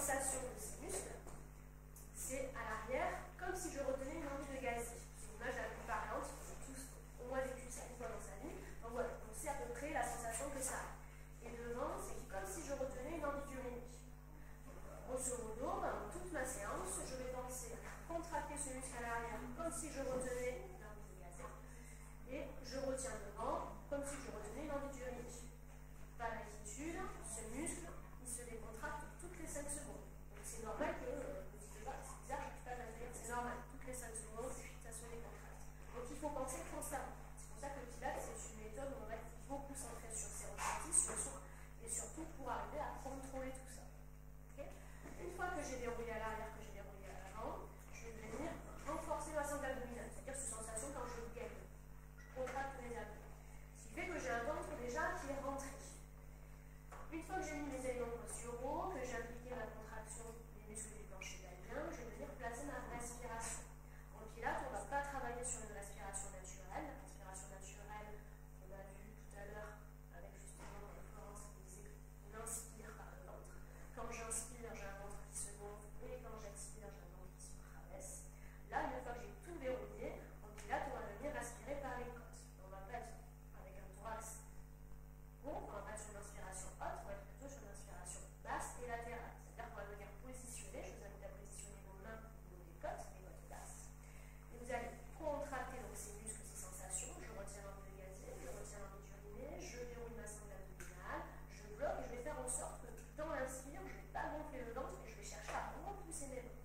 sensation de ces muscles, c'est à l'arrière, comme si je retenais une envie de gazer. C'est une image la plus parlante, on a tous au moins vécu ça une fois dans sa vie. Donc voilà, on sait à peu près la sensation que ça a. Et devant, c'est comme si je retenais une envie d'uriner. Grosso modo, dans toute ma séance, je vais penser à contracter ce muscle à l'arrière comme si je retenais une envie de gazer. Et je retiens devant comme si je retenais une envie d'uriner. Pas d'inquiétude, ce muscle, il se décontracte toutes les 5 secondes. Donc c'est normal que, vous dites pas, c'est bizarre, je ne peux pas l'intégrer, c'est normal, toutes les 5 secondes, ça se décontracte. Donc il faut penser constamment. C'est pour ça que le Pilates, c'est une méthode où on va être beaucoup centré sur ses ressentis, sur son, et surtout pour arriver à contrôler tout ça. Okay. Une fois que j'ai déroulé à l'arrière, que j'ai déroulé à l'avant, je vais venir renforcer ma sangle abdominale, c'est-à-dire cette sensation quand je gaine, je contracte les abdos. Ce qui fait que j'ai un ventre déjà qui est rentré. Une fois que j'ai mis mes éléments posturaux, que j'ai appliqué la contraction des muscles du plancher pelvien, je vais venir placer ma respiration. En Pilates, on ne va pas travailler sur une respiration naturelle. La respiration naturelle, on a vu tout à l'heure avec justement Florence qui disait qu'on inspire par le ventre. Quand j'inspire, j'ai un ventre qui se gonfle et quand j'expire, j'ai un ventre qui se rabaisse. Là, une fois que j'ai tout verrouillé, en Pilates, on va venir respirer par les côtes. On va pas être avec un thorax bon, on va pas être sur une inspiration haute, on va être plutôt sur une inspiration basse et latérale. C'est-à-dire qu'on va venir positionner, je vous invite à positionner vos mains au niveau des côtes, les côtes basses. Et vous allez contracter donc ces muscles, ces sensations. Je retiens l'envie de gazer, je retiens l'envie d'uriner, je déroule ma sangle abdominale, je bloque et je vais faire en sorte que dans l'inspire, je ne vais pas gonfler le ventre, mais je vais chercher à repousser mes mains.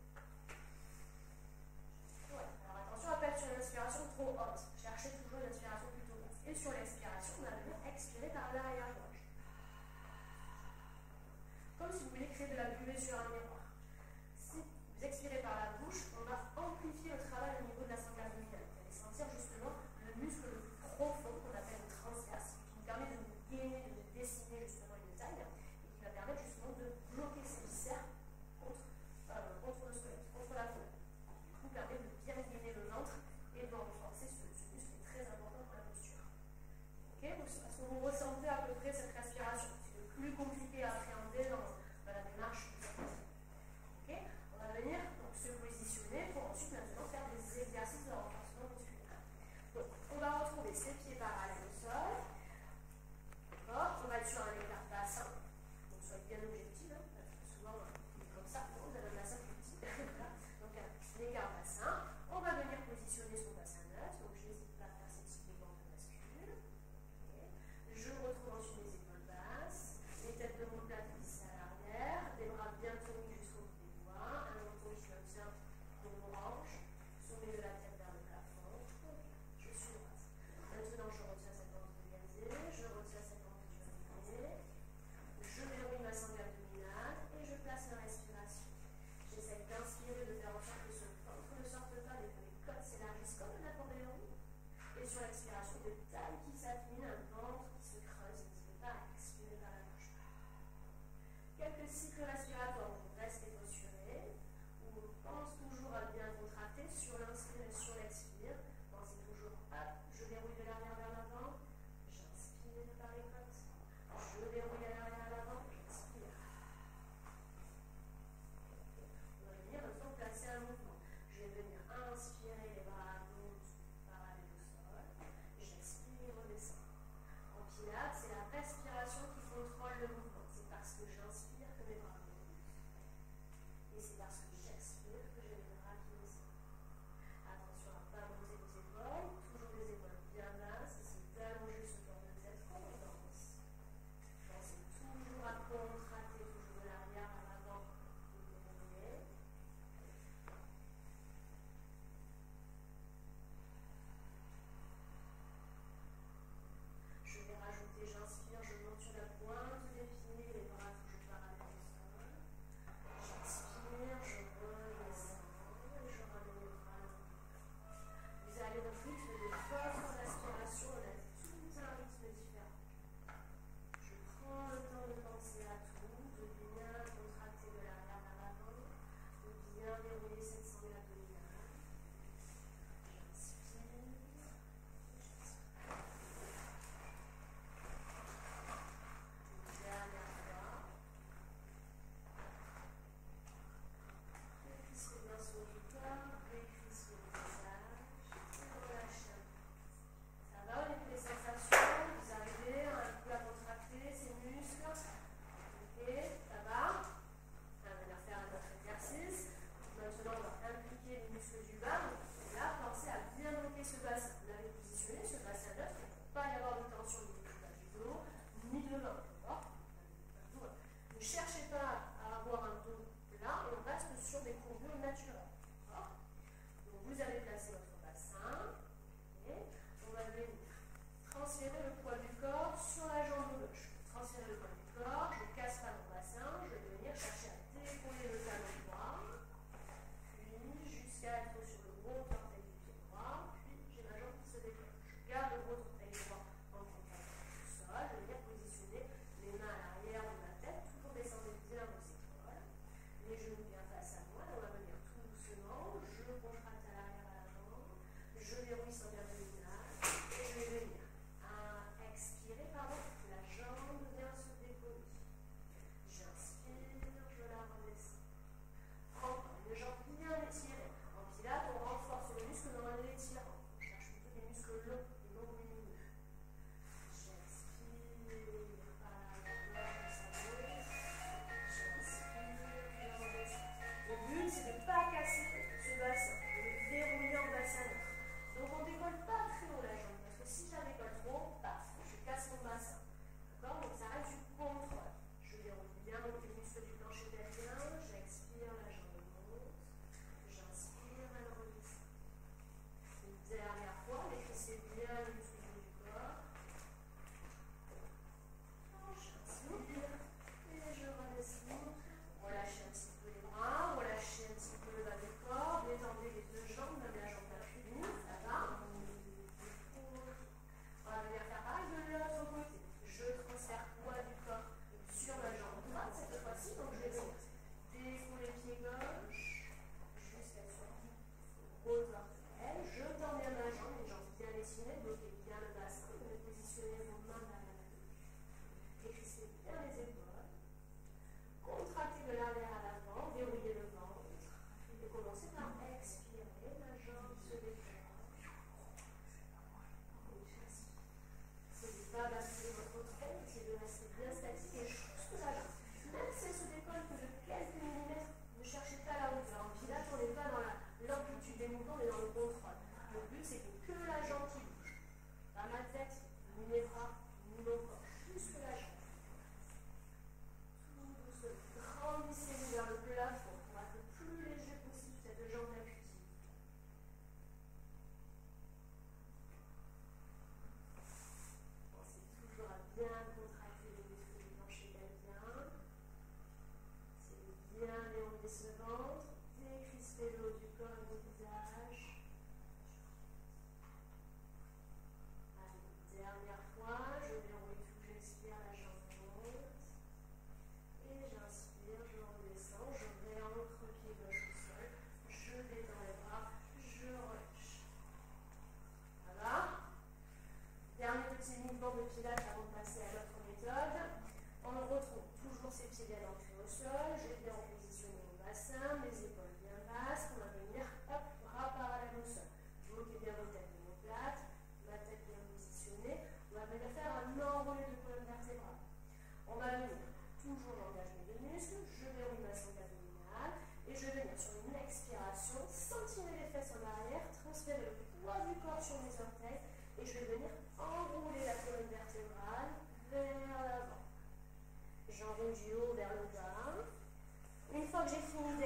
Ouais. Alors attention à ne pas être sur une inspiration trop haute. Cherchez toujours une inspiration plutôt basse. Et sur l'expiration, on va venir expirer par l'arrière-gorge. Comme si vous voulez créer de la buée sur un miroir. Si vous expirez par la bouche, on va amplifier le travail au niveau de la sangle abdominale. Vous allez sentir justement le muscle le plus profond qu'on appelle le transverse, qui nous permet de nous gainer, de nous dessiner justement une taille, et qui va permettre justement de bloquer ces viscères contre le squelette, contre la peau. Qui permet de bien gainer le ventre et de renforcer ce muscle qui est très important pour la posture. Okay. Est-ce que vous ressentez à peu près cette respiration? C'est le plus compliqué à appréhender dans la démarche. Okay. On va venir donc, se positionner pour ensuite maintenant faire des exercices de renforcement musculaire. Donc, on va retrouver ses pieds parallèles au sol. On va être sur un écart bassin. Donc soyez bien objectif, hein, parce que souvent comme ça, vous avez un bassin plus petit. Donc l'écart bassin. On va venir positionner son bassin neutre. Donc je n'hésite pas à faire cette petite bande de bascule. Okay. Je retrouve ensuite les épaules basses, les têtes de mon plat glissées à l'arrière, des bras bien tournés jusqu'au bout des doigts, un menton qui maintient mon orange, sommet de la tête vers le plafond. Je suis droite. Maintenant je retiens cette bande de gazer, je retiens cette bande de uriner, je verrouille ma sangle abdominale et je place ma respiration. J'essaie d'inspirer, de faire en sorte que ce ventre ne sorte pas et que les côtes s'élargissent comme un accordéon. Et sur l'expiration, de taille qui s'affine, un ventre qui se creuse. N'hésitez pas à expirer par la bouche. Quelques cycles respiratoires, vous restez posturé, où on pense toujours à bien contracter sur l'inspire et sur l'expire. Pensez toujours, hop, je verrouille de l'arrière vers l'avant, j'inspire par les côtes, je verrouille à l'arrière à l'avant, j'inspire. On va venir maintenant placer un mouvement. Je vais venir inspirer les bras montent parallèles au sol. J'expire, redescends. En Pilates, c'est la respiration qui contrôle le mouvement. C'est parce que j'inspire que mes bras montent.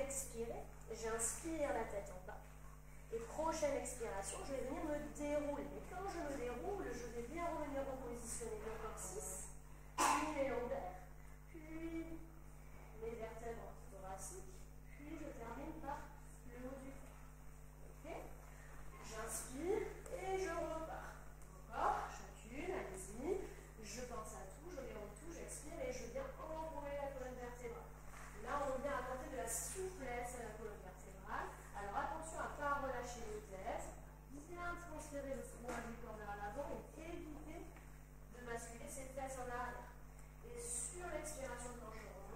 d'expirer, j'inspire la tête en bas. Et prochaine expiration, je vais venir me dérouler. Et quand je me déroule, je vais bien revenir repositionner le corps 6, puis les lombaires, puis les vertèbres thoraciques, puis je termine par le haut du corps. Ok? J'inspire et je repars. Encore, chacune, allez-y. Je pense à tout, je déroule tout, j'expire et je viens enrouler la colonne vertébrale. Là, on vient apporter de la souplesse à la colonne vertébrale. Alors attention à ne pas relâcher les têtes, bien transférer le poids du corps vers l'avant et éviter de basculer ses fesses en arrière. Et sur l'expiration, quand je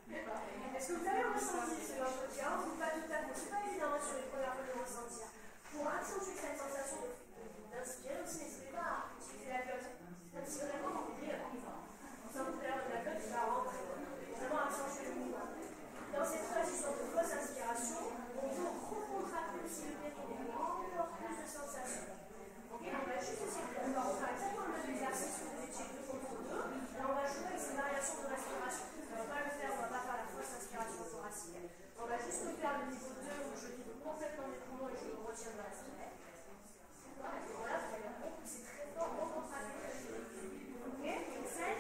Est-ce que vous avez ressenti ce l'entretien ou pas tout à fait? C'est pas évident sur les premières fois de ressentir. Pour accentuer cette sensation d'inspirer aussi, n'hésitez pas à utiliser la glotte. Comme si vraiment vous vouliez, sans tout à l'heure de la glotte, il va rentrer. Vraiment accentuer le mouvement. Dans cette position de fausse inspiration, on peut recontracter aussi le périnée, encore plus de sensations. Ok, on va juste essayer de faire exactement le même exercice que vous étiez 2 contre 2, et on va jouer avec ces variations de respiration. On ne va pas le faire, on ne va pas faire la fausse inspiration thoracique. On va juste le faire le niveau 2 où je vide complètement mes poumons et je me retiens de respirer. Voilà, vous allez voir que c'est très fort, recontracter le périnée. Ok, donc ça,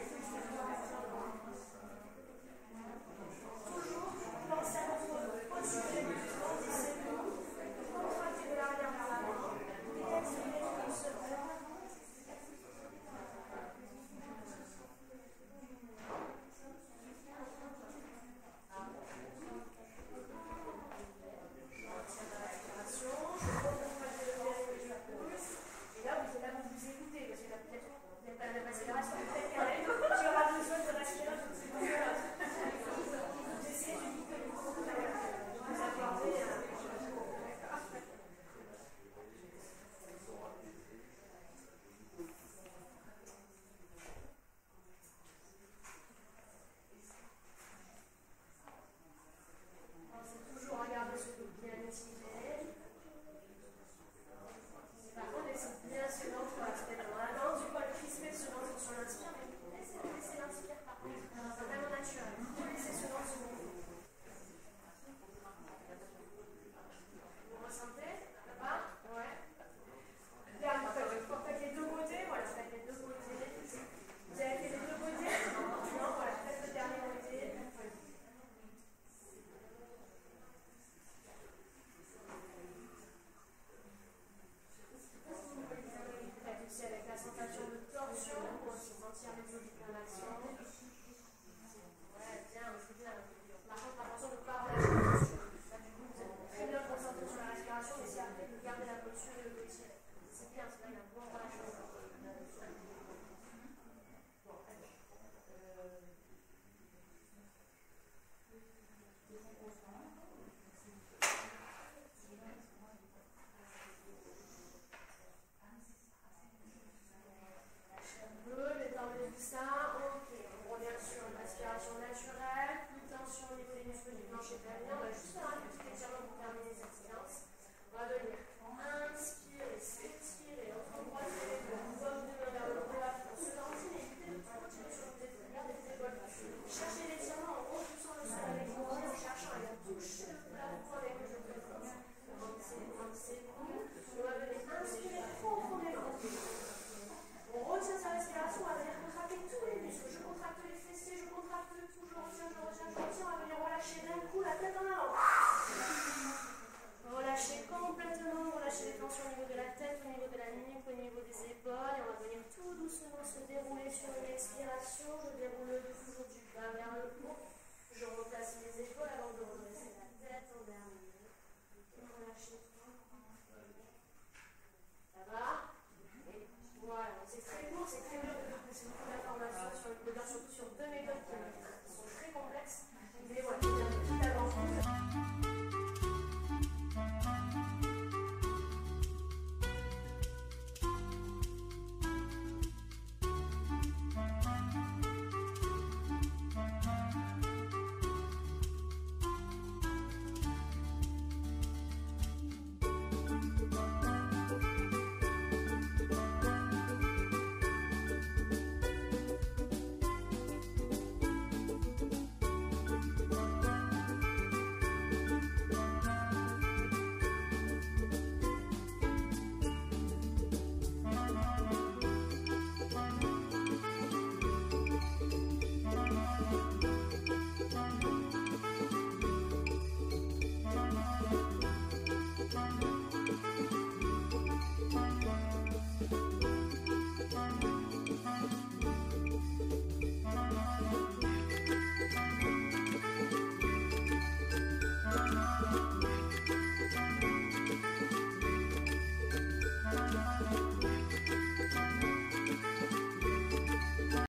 toujours pensez à votre posture des mouvements, laissez-vous contracter de l'arrière vers l'avant, expirer une seconde. On va juste faire un